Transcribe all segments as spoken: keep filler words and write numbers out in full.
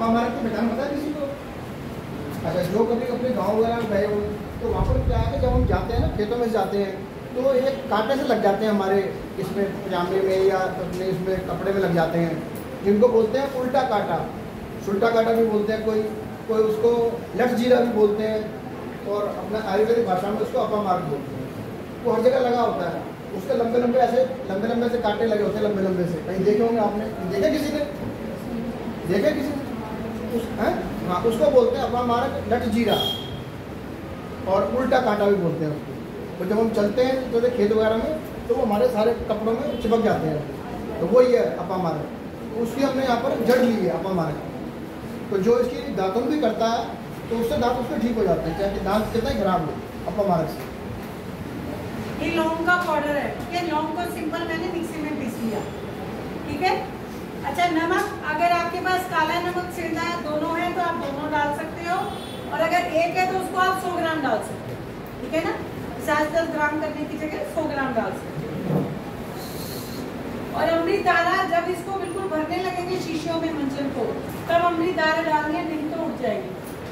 अपा मार्ग की पहचान पता है किसी को? अच्छा, जो कभी अपने गाँव वगैरह में गए हो तो वहाँ पर क्या है, जब हम जाते हैं ना खेतों में जाते हैं तो एक कांटे से लग जाते हैं हमारे इसमें पजामे में या अपने इसमें कपड़े में लग जाते हैं, जिनको बोलते हैं उल्टा कांटा, सुल्टा कांटा भी बोलते हैं, कोई कोई उसको लठ जीरा भी बोलते हैं, और अपना आयुर्वेदिक भाषा में उसको अपा मार्ग बोलते हैं। वो हर जगह लगा होता है, उसके लंबे लंबे ऐसे लंबे लंबे से कांटे लगे होते हैं, लंबे लंबे से। कहीं देखे होंगे आपने? देखे किसी ने? देखे किसी ने? उस हैं हाँ, उसको बोलते हैं अपा मार्ग, लठ जीरा, और उल्टा कांटा भी बोलते हैं उसको। तो जब हम चलते हैं तो खेत वगैरह में तो वो हमारे सारे कपड़ों में चिपक जाते हैं, तो वही है अपा मार्ग। तो उसकी हमने यहाँ पर जड़ ली है अपा मार्ग। तो जो इसकी दातुन भी करता है तो उससे दांत उसके ठीक हो जाते हैं, चाहे दांत कितना ही खराब हो, अपा मार्ग से। ये लौंग का पाउडर है, ये लौंग को सिंपल मैंने मिक्सी में पीस लिया, ठीक है। अच्छा, नमक, अगर आपके पास काला नमक सेंधा दोनों है तो आप दोनों डाल सकते हो, और अगर एक है तो उसको आप सौ ग्राम डाल सकते हो, ठीक है ना। पचास दस ग्राम करने की जगह सौ ग्राम डाल सकते हो। और अमृतधारा, जब इसको बिल्कुल भरने लगेंगे शीशियों में मंजन को, तब अमृतधारा डालनी है, नहीं तो उठ जाएगी।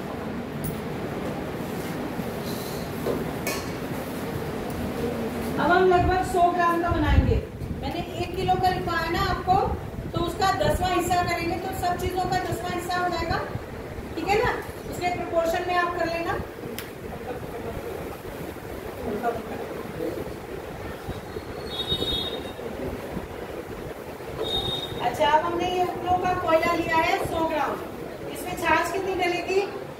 अब हम लगभग सौ ग्राम का बनाएंगे। मैंने एक किलो का लिखवाया ना आपको, तो उसका दसवां हिस्सा करेंगे तो सब चीजों का दसवां हिस्सा हो जाएगा, ठीक है ना। उसके प्रोपोर्शन में आप कर लेना। अच्छा, अब हमने ये उपलों का कोयला लिया है सौ ग्राम। इसमें छाछ कितनी डलेगी?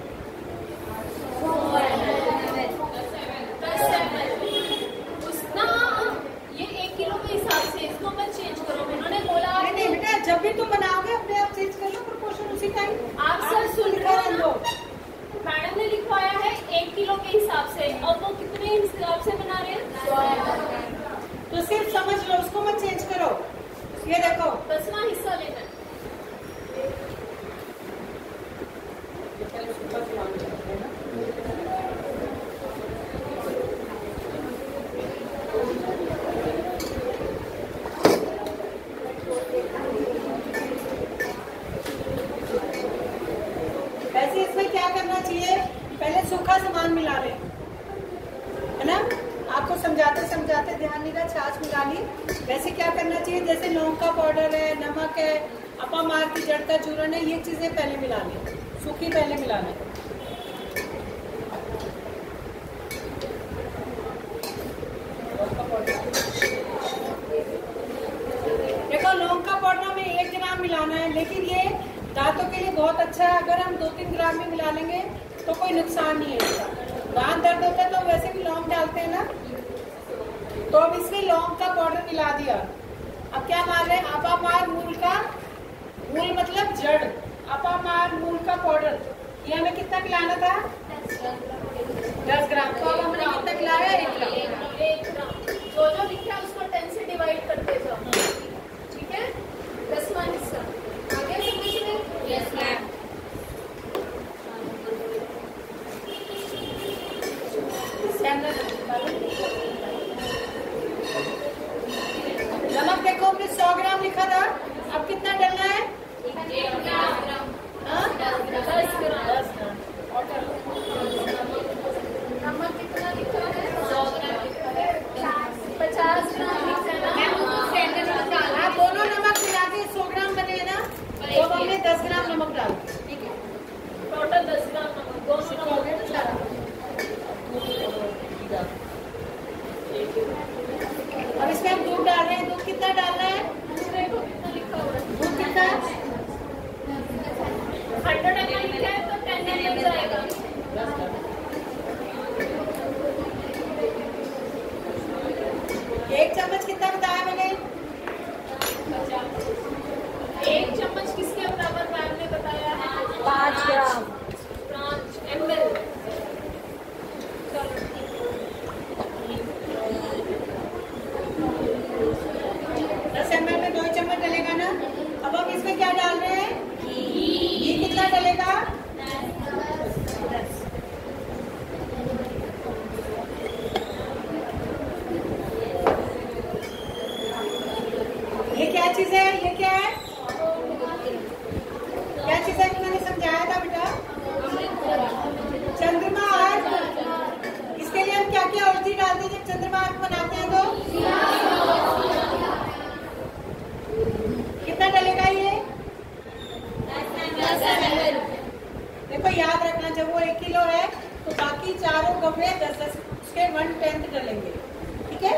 ये एक किलो के हिसाब से इसको मत चेंज करो, उन्होंने बोला। नहीं नहीं बेटा, जब भी तुम बनाओगे अपने आप चेंज कर लो प्रोपोर्शन उसी टाइम। आप सर सुन कर लो, मैडम ने लिखवाया है एक किलो के हिसाब से, और वो कितने हिसाब से बना रहे हैं? तो सिर्फ समझ लो, उसको मत चेंज करो। ये देखो, दसवां हिस्सा लेना है। वैसे इसमें क्या करना चाहिए, पहले सूखा सामान मिला लें, है ना। आपको समझाते समझाते ध्यान नहीं रहा, छाछ मिला ली। वैसे क्या करना चाहिए, जैसे लौंग का पाउडर है, नमक है, अपा मार्ग की जड़ का चूर्ण है, ये चीजें पहले मिला लें, सूखी पहले मिला लें। देखो, लौंग का पाउडर हमें एक ग्राम मिलाना है, लेकिन ये दांतों के लिए बहुत अच्छा है। अगर हम दो तीन ग्राम में मिला लेंगे तो कोई नुकसान नहीं है इसका। दांत दर्द होता है तो वैसे भी लौंग डालते हैं ना, तो अब इसमें लौंग का पाउडर मिला दिया। अब क्या मान रहे हैं, अपा मार्ग मूल का, मूल मतलब जड़, अपा मार्ग मूल का पाउडर, ये हमें कितना मिलाना था? दस ग्राम। तो अब हमने कितना मिलाया? एक ग्राम। एक ग्राम जो जो लिखा है उसको टेन से डिवाइड करते जाओ, ठीक है। दसवां हिस्सा आगे समझ में? Yes ma'am. नमक देखो, हमने सौ ग्राम लिखा था, अब कितना डालना है? हाँ? दस ग्राम। दस ग्राम। नमक कितना लिखा है? सौ ग्राम लिखा है। पचास ग्राम लिखा है ना। आप दोनों नमक मिला के सौ ग्राम बने ना, तो अब हमने दस ग्राम नमक डाल दिया, ठीक है। टोटल दस ग्राम नमक, दोनों हो गया ना सारा। अब इसमें हम दूध डाल रहे हैं। दूध कितना डालना है? देखो कितना लिखा हुआ है। दूध कितना? हंड्रेड एम एल लिखा है तो टेन एम एल जाएगा। एक चम्मच कितना बताया मैंने? एक चम्मच किसके बराबर मैम ने बताया है? पाँच ग्राम। पाँच एम एल। दस एम एल में दो चम्मच डलेगा ना। अब हम इसमें क्या डाल रहे हैं? घी कितना डलेगा? ये क्या चीज है? ये क्या है? क्या चीज है कि मैंने जब वो एक किलो है तो बाकी चारों कप में दस दस उसके वन टेंथ डालेंगे, ठीक है।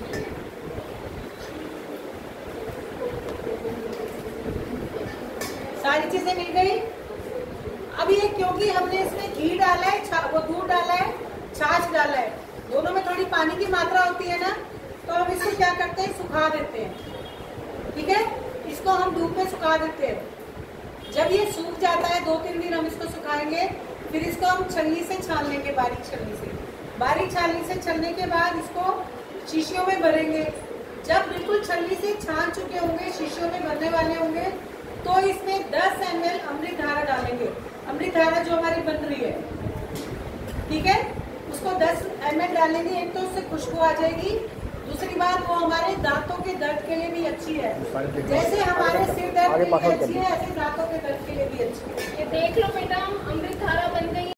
सारी चीजें मिल गई। अब ये क्योंकि हमने इसमें घी डाला है, वो दूध डाला है, छाछ डाला है, दोनों में थोड़ी पानी की मात्रा होती है ना, तो हम इसको क्या करते हैं, सुखा देते हैं, ठीक है। इसको हम धूप में सुखा देते हैं। जब ये सूख जाता है, दो तीन दिन हम इसको सुखाएंगे, फिर इसको हम छलनी से छान लेंगे, बारीक छलनी से। बारीक छलनी से छलने के बाद इसको शीशियों में भरेंगे। जब बिल्कुल छलनी से छान चुके होंगे, शीशियों में भरने वाले होंगे, तो इसमें दस एम एल अमृत धारा डालेंगे। अमृत धारा जो हमारी बन रही है, ठीक है, उसको दस एम एल डालेंगे। एक तो उससे खुशबू आ जाएगी, दूसरी बात वो हमारे दांतों के दर्द के लिए भी अच्छी है। जैसे हमारे सिर दर्द के लिए अच्छी है, ऐसे दांतों के दर्द के लिए भी अच्छी है। ये देख लो बेटा, अमृत धारा बन गई।